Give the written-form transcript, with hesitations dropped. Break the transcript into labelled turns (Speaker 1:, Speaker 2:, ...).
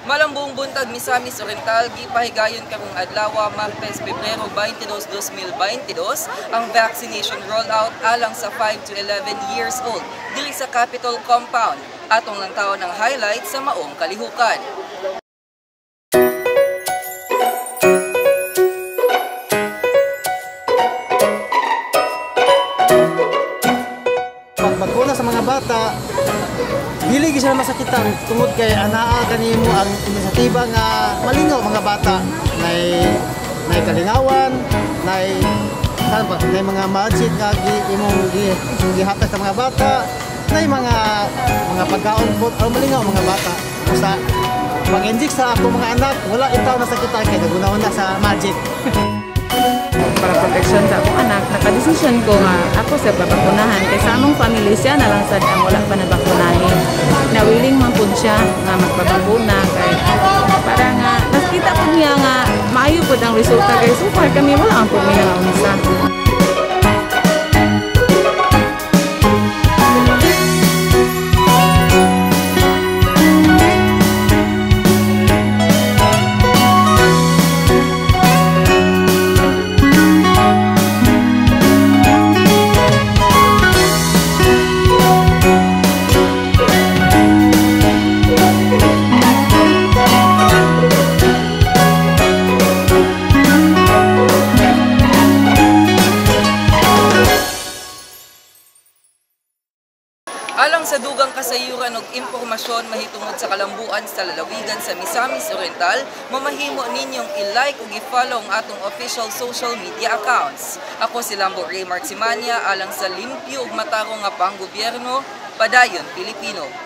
Speaker 1: Malambong buntag Misamis Oriental, gipahigayon karong adlaw Martes, Pebrero 22, 2022 ang vaccination rollout alang sa 5 to 11 years old diri sa Capitol Compound. Atong lantawan ang highlight sa maong kalihukan.
Speaker 2: Pagbakuna sa mga bata, dili gyud sila masakitan tungod kay anaa kanimo ang inisyatiba nga malingaw mga bata. Nay kalingawan, nay mga magic nga imong gihatag sa mga bata, nay mga pagkaon po malingaw mga bata. Sa pag-inject sa ako mga anak, wala itaw nasakitan kay nagunahon na sa magic.
Speaker 3: Para protection sa akong anak, nakadesisyon ko nga ako sa babakunahan kay sa among family siya na lang sad ang wala pa nabakunahin. Na willing man pud siya nga magpabakuna kay para nga nakita ko niya nga maayo pud ang resulta kay so far kami wala ang pud nga unsa.
Speaker 1: Alang sa dugang kasayuran ug impormasyon mahitungod sa kalambuan sa lalawigan sa Misamis Oriental, mamahimo ninyong i-like ug i-follow ang atong official social media accounts. Ako si Lambo Ray Marximania alang sa limpyo ug matarong nga panggobyerno, padayon Pilipino.